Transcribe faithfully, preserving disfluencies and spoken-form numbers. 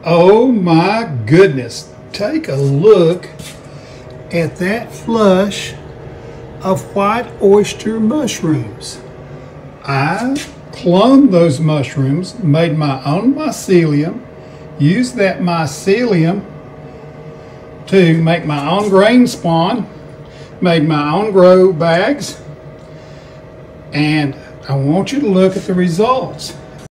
Oh my goodness, take a look at that flush of white oyster mushrooms. I cloned those mushrooms, made my own mycelium, used that mycelium to make my own grain spawn, made my own grow bags, and I want you to look at the results.